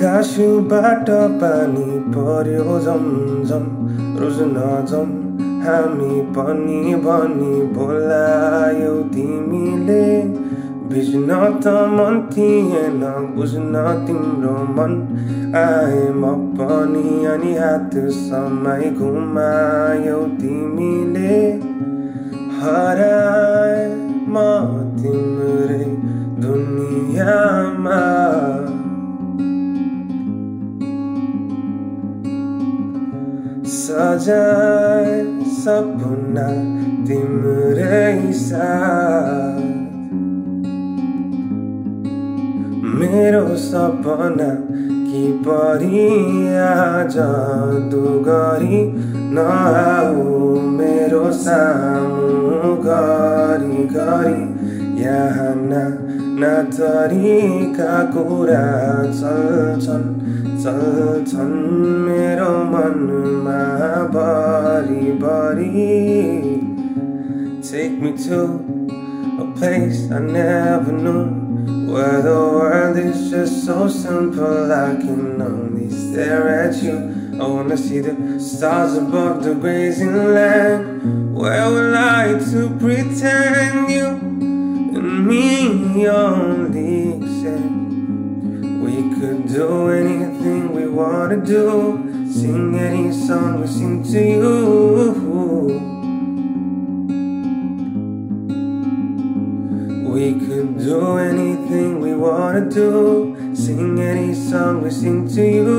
आकाशबाट पानी पर्यो झमझम रोज्न जाऊँ हामी पनि भनी बोलायौ तिमीले। भिज्न त मन थिएन बुझ्न तिम्रो मन आए म पनि अनि हात समाई घुमायौ तिमीले। हराए म तिम्रै दुनियाँमा सजाए सपना तिम्रै साथ। मेरो सपना कि परी आज दुगरी नआऊ मेरो सामु गरी गरी। यहाँ नाना थरीका कुरा चल्छन् मेरो मनमा भरी भरी। Take me to a place I never knew, where the world is just so simple I can only stare at you. I wanna see the stars above the grazing land. Where will I to pretend you and me only accept? We could do anything we wanna do, sing any song we sing to you. We could do anything we wanna do, sing any song we sing to you.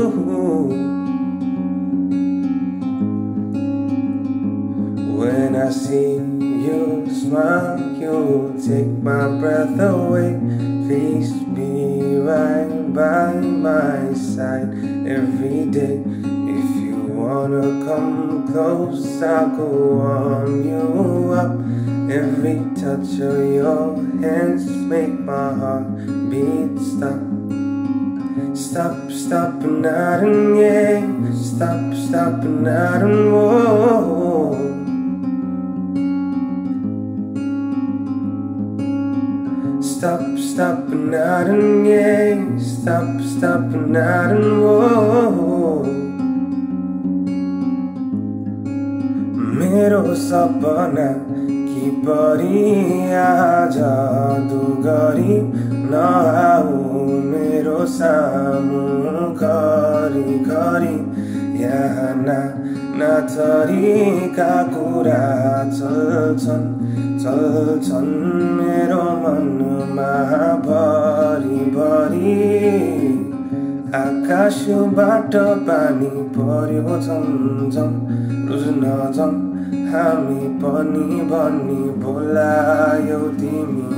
When I see you smile, you take my breath away. Please be right by my side every day. If you wanna come close, I'll go warm you up. Every touch of your hands make my heart beat stop. Stop and not and yeah. Stop and not and whoa. Stop and not and yeah. Stop and not and whoa. मेरो सपना कि परी आज दुगरी नआऊ मेरो सामु गरी गरी। यहाँ नाना थरीका कुरा चल्छन् मेरो मनमा भरी भरी। आकाशबाट पानी पर्यो झमझम रोज्न जाऊँ हामी पनि भनी बोलायौ तिमीले।